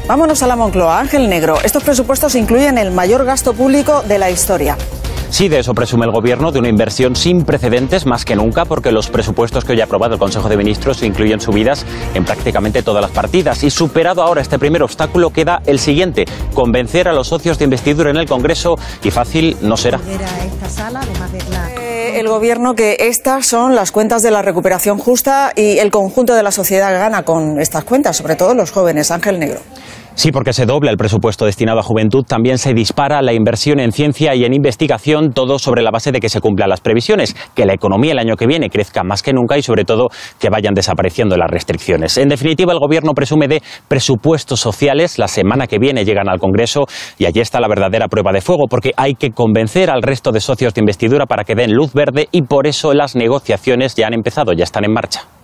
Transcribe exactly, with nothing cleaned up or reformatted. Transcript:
Vámonos a la Moncloa. Ángel Negro, estos presupuestos incluyen el mayor gasto público de la historia. Sí, de eso presume el Gobierno, de una inversión sin precedentes más que nunca, porque los presupuestos que hoy ha aprobado el Consejo de Ministros incluyen subidas en prácticamente todas las partidas. Y superado ahora este primer obstáculo, queda el siguiente: convencer a los socios de investidura en el Congreso, y fácil no será. El Gobierno que estas son las cuentas de la recuperación justa y el conjunto de la sociedad gana con estas cuentas, sobre todo los jóvenes. Ángel Negro. Sí, porque se dobla el presupuesto destinado a juventud, también se dispara la inversión en ciencia y en investigación, todo sobre la base de que se cumplan las previsiones, que la economía el año que viene crezca más que nunca y sobre todo que vayan desapareciendo las restricciones. En definitiva, el Gobierno presume de presupuestos sociales. La semana que viene llegan al Congreso y allí está la verdadera prueba de fuego, porque hay que convencer al resto de socios de investidura para que den luz verde y por eso las negociaciones ya han empezado, ya están en marcha.